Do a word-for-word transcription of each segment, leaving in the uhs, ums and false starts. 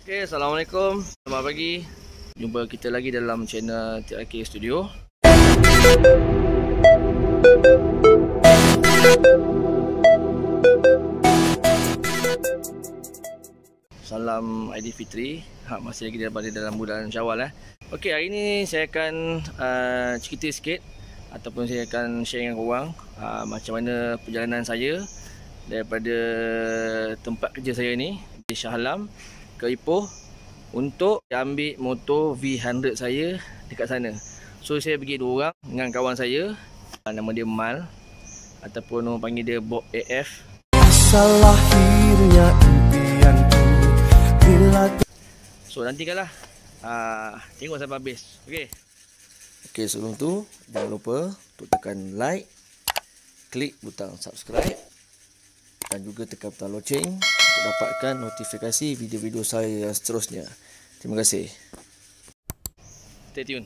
Okay, Assalamualaikum. Selamat pagi. Jumpa kita lagi dalam channel T I K Studio. Salam Aidilfitri. Ha, masih lagi daripada dalam bulan Syawal eh. Okey, hari ini saya akan uh, cerita sikit ataupun saya akan share dengan korang uh, macam mana perjalanan saya daripada tempat kerja saya ni di Shah Alam ke Ipoh untuk ambil motor V seratus saya dekat sana. So saya pergi dua orang dengan kawan saya, nama dia Mal ataupun orang panggil dia Bob A F. Asal lahirnya impianku bila... So nantikanlah uh, tengok sampai habis. Okey. Okey, sebelum tu jangan lupa untuk tekan like, klik butang subscribe dan juga tekan butang loceng untuk dapatkan notifikasi video-video saya yang seterusnya. Terima kasih. Stay tune.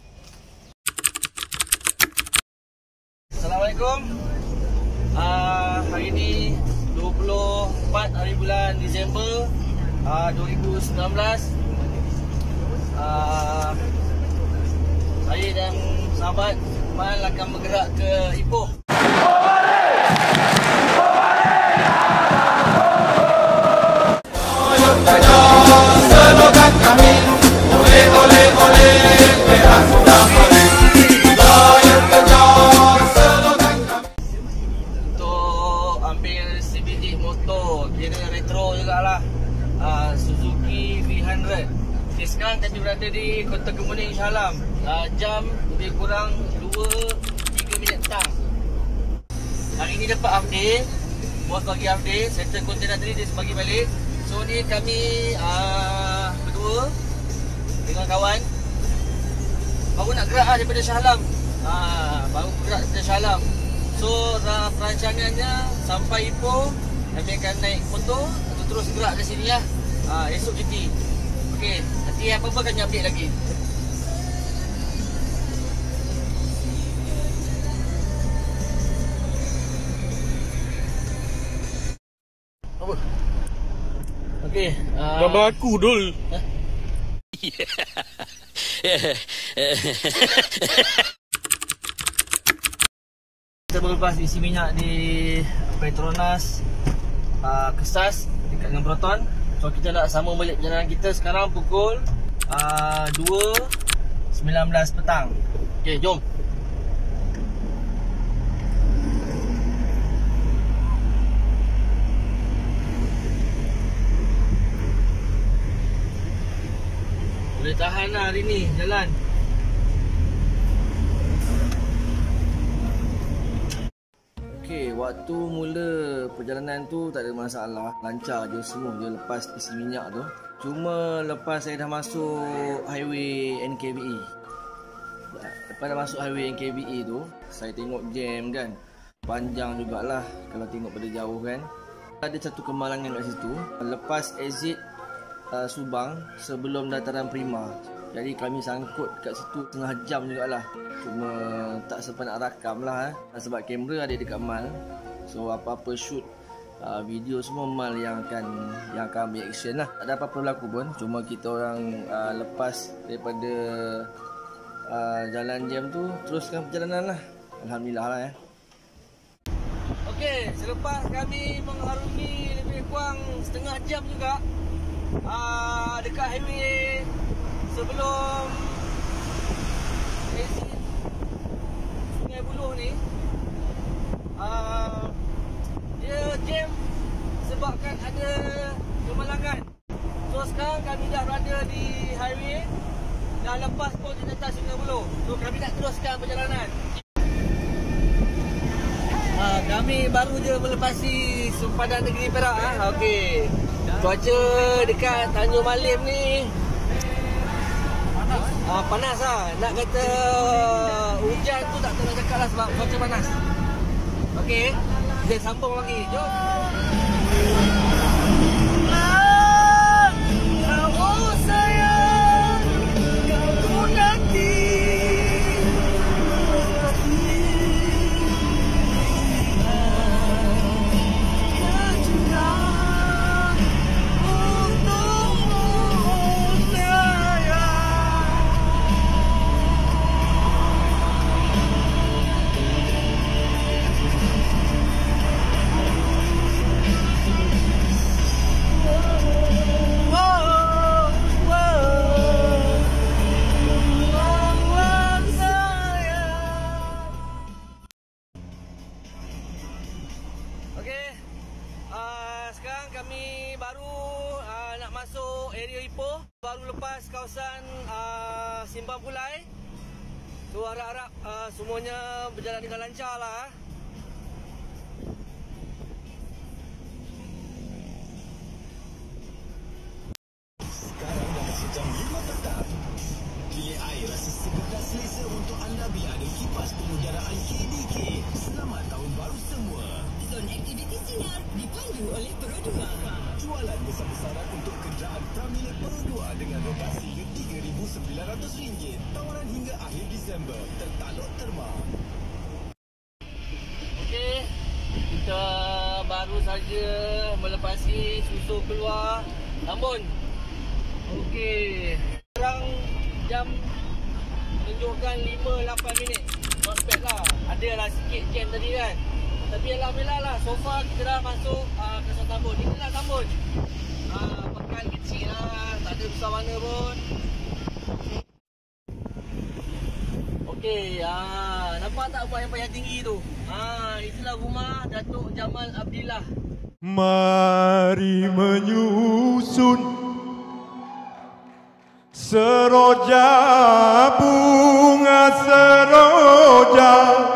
Assalamualaikum. Uh, hari ini dua puluh empat hari bulan Disember uh, dua ribu sembilan belas. Uh, saya dan sahabat Mal akan bergerak ke Ipoh. Untuk ambil C B D motor, kira retro jugalah, uh, Suzuki V seratus. Okay, sekarang kami berada di Kota Kemuning, Shah Alam. uh, Jam lebih kurang dua tiga minit petang. Hari ini dapat half day. Bos bagi half day, settle kontainer tadi dia bagi balik. So ni kami uh, berdua dengan kawan baru nak gerak lah daripada Shah Alam. uh, Baru gerak daripada Shah Alam. So perancangannya sampai Ipoh kami akan naik motor atau terus gerak ke sini lah. uh, Esok cuti. Okey, nanti apa-apa kami update lagi. Apa? Okey, uh, gambar aku dul. Huh? Kita baru lepas isi minyak di Petronas uh, Kesas dekat dengan Proton. So kita nak sambung balik perjalanan kita sekarang pukul uh, dua sembilan belas petang. Okey, jom. Boleh tahan lah hari ni jalan. Okey, waktu mula perjalanan tu tak ada masalah, lancar je semua je lepas isi minyak tu. Cuma lepas saya dah masuk highway N K B E, lepas dah masuk highway N K B E tu, saya tengok jam kan, panjang jugalah kalau tengok pada jauh kan. Ada satu kemalangan kat situ lepas exit uh, Subang sebelum dataran Prima. Jadi kami sangkut kat situ setengah jam jugalah. Cuma tak sempat nak rakam lah eh. Sebab kamera ada dekat Mal. So apa-apa shoot uh, video semua Mal yang akan yang akan ambil action lah. Tak ada apa-apa berlaku pun. Cuma kita orang uh, lepas daripada uh, jalan jam tu, teruskan perjalanan lah. Alhamdulillah lah eh. Okey, selepas kami mengharungi lebih kurang setengah jam juga uh, dekat highway sebelum exit Sungai Buloh ni, uh, dia jam sebabkan ada kemalangan. So sekarang kami dah berada di highway, dah lepas pun di atas Sungai Buloh. So kami nak teruskan perjalanan. uh, Kami baru je melepasi sempadan negeri Perak. ha? Okey, cuaca dekat Tanjung Malim ni Ah, panas lah. Nak kata hujan tu tak nak cakap lah sebab cuaca panas. Okey, kita sambung lagi. Jom. area Ipoh. Baru lepas kawasan uh, Simpang Pulai. So harap-harap uh, semuanya berjalan dengan lancar lah. Sekarang dah masuk jam lima petang. Pilih air rasa segar dan selesa untuk anda biar ada kipas pengudaraan K D K. Selamat tahun baru semua. Zon aktiviti sinar dipandu oleh Perodua. Jualan besar-besaran untuk kenderaan pramilik Perodua dengan rebas hingga tiga ribu sembilan ratus ringgit. Tawaran hingga akhir Disember. Tertaluk terma. Okey, kita baru saja melepasi susu keluar Tambun. Okey, sekarang jam menunjukkan lima lapan minit. Not bad lah. Adalah sikit jam tadi kan. Tapi alhamdulillah lah, so far kita dah masuk uh, ke Kawasan Tambun. Ini lah Tambun. Uh, pekan kecil lah, tak ada besar mana pun. Okey, uh, nampak tak buat yang payah tinggi tu? Uh, itulah rumah Datuk Jamal Abdillah. Mari menyusun seroja bunga seroja,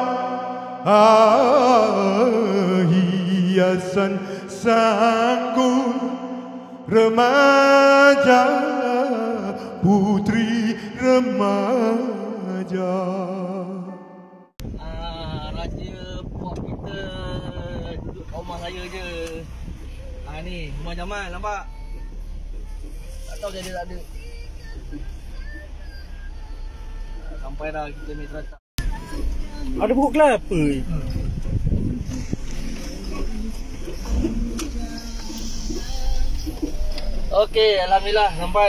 ah, hiasan sanggun remaja, putri remaja. Ah, raja pop kita duduk kat rumah saya je. Ah ni, rumah Jamal nampak? Tak tahu jadi tak ada. Ah, sampai dah kita ni terletak. Ada pokok kelapa. Hmm. Okey, alhamdulillah sampai.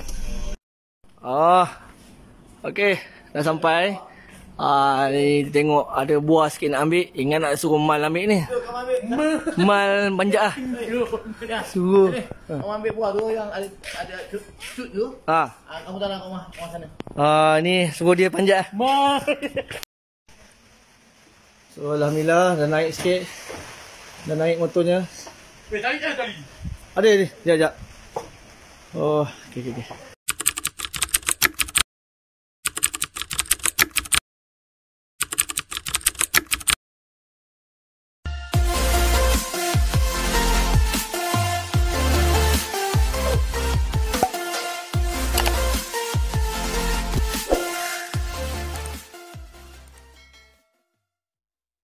Ah. Okey, dah sampai. Ah, ni tengok ada buah sikit nak ambil. Ingat nak suruh Mal ambil ni. Mal manja ah. Suruh. Kamu ambil buah tu yang ada ada cut tu. Ah. Ah, kamu tanam kat rumah, rumah sana. Ah, ni suruh dia panjat ah. Ma. So alhamdulillah dah naik sikit. Dah naik motornya. Weh, tarik dah tali. Ada ni, jap jap. Oh, okey okey okey.